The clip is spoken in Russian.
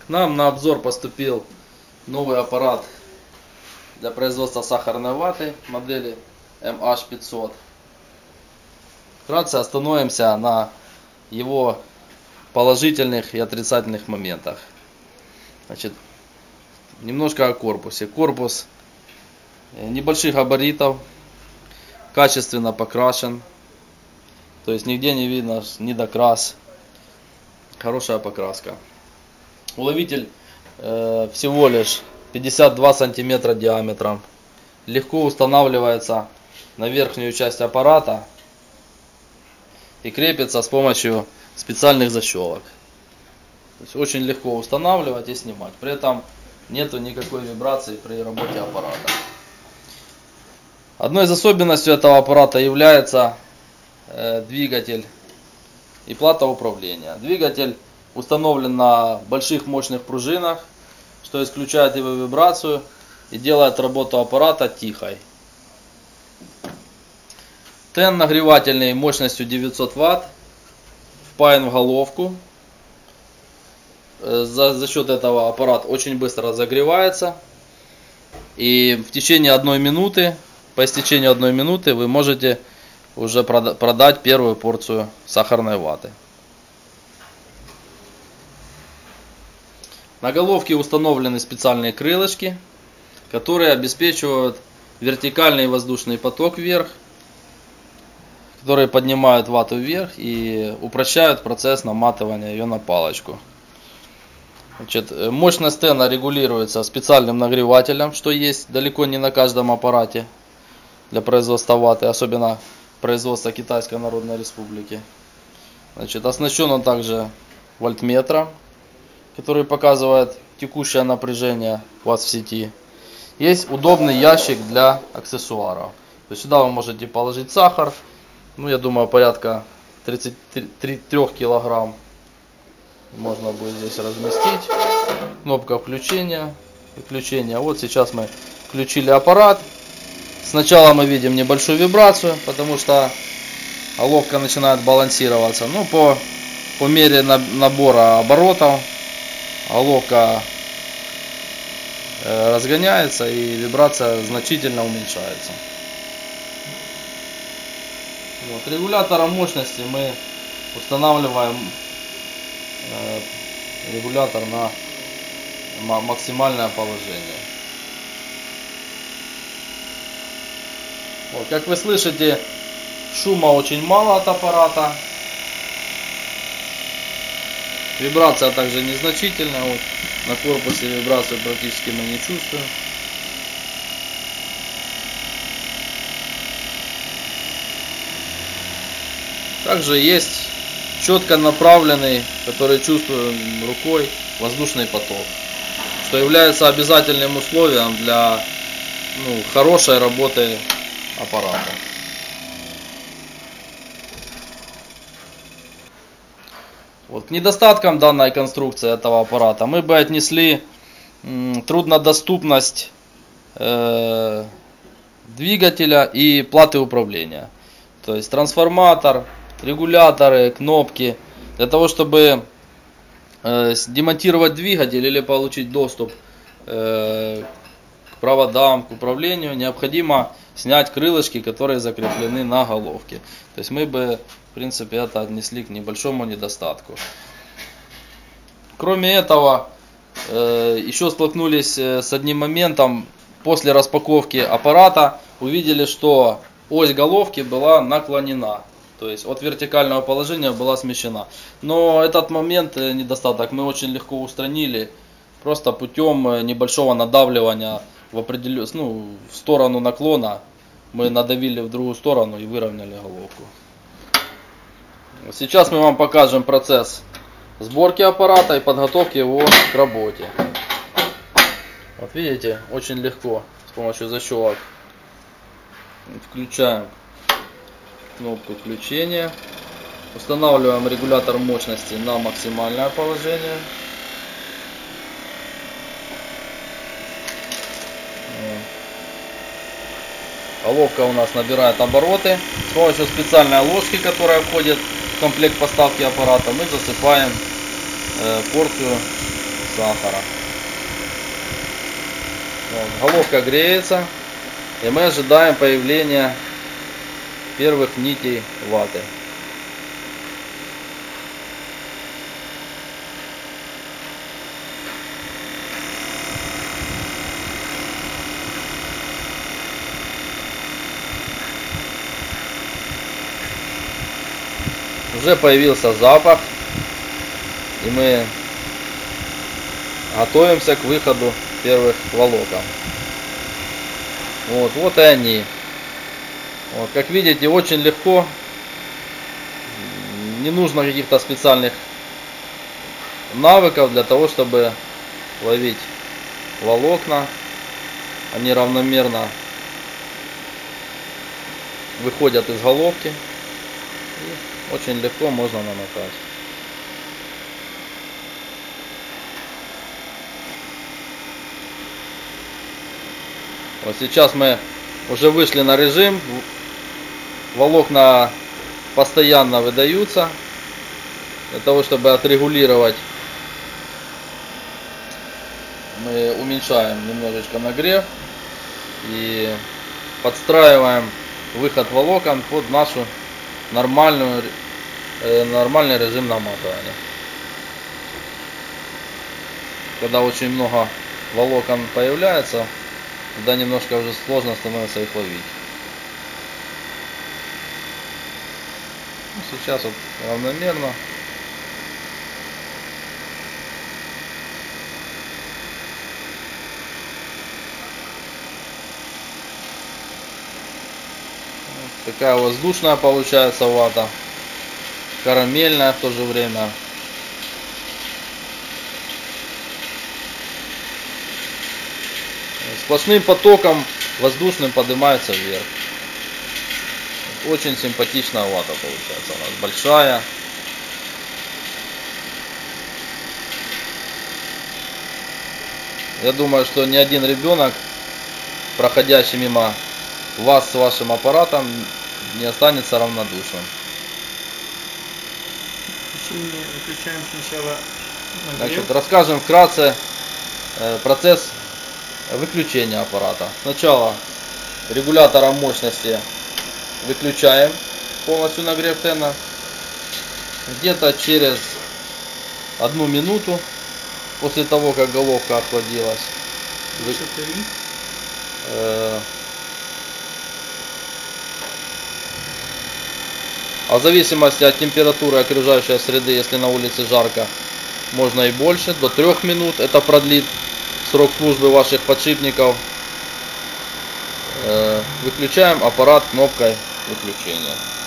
К нам на обзор поступил новый аппарат для производства сахарной ваты модели MH500. Вкратце остановимся на его положительных и отрицательных моментах. Значит, немножко о корпусе. Корпус небольших габаритов, качественно покрашен. То есть нигде не видно недокрас. Хорошая покраска. Уловитель всего лишь 52 сантиметра диаметром. Легко устанавливается на верхнюю часть аппарата и крепится с помощью специальных защелок. То есть очень легко устанавливать и снимать. При этом нету никакой вибрации при работе аппарата. Одной из особенностей этого аппарата является двигатель и плата управления. Двигатель установлен на больших мощных пружинах, что исключает его вибрацию и делает работу аппарата тихой. Тен нагревательный мощностью 900 Вт впаян в головку. За счет этого аппарат очень быстро разогревается. И в течение 1 минуты, по истечению 1 минуты вы можете уже продать первую порцию сахарной ваты. На головке установлены специальные крылышки, которые обеспечивают вертикальный воздушный поток вверх, которые поднимают вату вверх и упрощают процесс наматывания ее на палочку. Значит, мощность тена регулируется специальным нагревателем, что есть далеко не на каждом аппарате для производства ваты, особенно производства Китайской Народной Республики. Значит, оснащен он также вольтметром, который показывает текущее напряжение у вас в сети. Есть удобный ящик для аксессуаров. То есть сюда вы можете положить сахар, я думаю, порядка 33 килограмм можно будет здесь разместить. Кнопка включения, выключения. Вот сейчас мы включили аппарат. Сначала мы видим небольшую вибрацию, потому что головка начинает балансироваться. По мере набора оборотов головка разгоняется и вибрация значительно уменьшается. Регулятором мощности мы устанавливаем регулятор на максимальное положение. Как вы слышите, шума очень мало от аппарата. Вибрация также незначительная. На корпусе вибрацию практически мы не чувствуем. Также есть четко направленный, который чувствуем рукой, воздушный поток, что является обязательным условием для хорошей работы аппарата. К недостаткам данной конструкции этого аппарата мы бы отнесли труднодоступность двигателя и платы управления. То есть трансформатор, регуляторы, кнопки. Для того, чтобы демонтировать двигатель или получить доступ к проводам, к управлению, необходимо снять крылышки, которые закреплены на головке. То есть мы бы, в принципе, это отнесли к небольшому недостатку. Кроме этого, еще столкнулись с одним моментом. После распаковки аппарата увидели, что ось головки была наклонена. То есть от вертикального положения была смещена. Но этот момент, недостаток, мы очень легко устранили. Просто путем небольшого надавливания в сторону наклона. Мы надавили в другую сторону и выровняли головку. Сейчас мы вам покажем процесс сборки аппарата и подготовки его к работе. Вот видите, очень легко с помощью защелок. Включаем кнопку включения. Устанавливаем регулятор мощности на максимальное положение. Головка у нас набирает обороты. С помощью специальной ложки, которая входит в комплект поставки аппарата, мы засыпаем порцию сахара. Вот, головка греется, и мы ожидаем появления первых нитей ваты. Уже появился запах, и мы готовимся к выходу первых волокон. Вот и они. Вот, как видите, очень легко. Не нужно каких-то специальных навыков для того, чтобы ловить волокна. Они равномерно выходят из головки. И очень легко можно намотать. Вот сейчас мы уже вышли на режим. Волокна постоянно выдаются. Для того, чтобы отрегулировать, мы уменьшаем немножечко нагрев и подстраиваем выход волокон под нашу нормальный режим наматывания. Когда очень много волокон появляется, тогда немножко уже сложно становится их ловить. Сейчас вот равномерно. Вот такая воздушная получается вата, карамельная в то же время. Сплошным потоком воздушным поднимается вверх. Очень симпатичная вата получается у нас, большая. Я думаю, что ни один ребенок, проходящий мимо вас с вашим аппаратом, не останется равнодушным. Выключаем сначала нагрев. Значит, расскажем вкратце процесс выключения аппарата. Сначала регулятором мощности выключаем полностью нагрев тена. Где-то через 1 минуту после того, как головка охладилась. А в зависимости от температуры окружающей среды, если на улице жарко, можно и больше, до 3 минут. Это продлит срок службы ваших подшипников. Выключаем аппарат кнопкой выключения.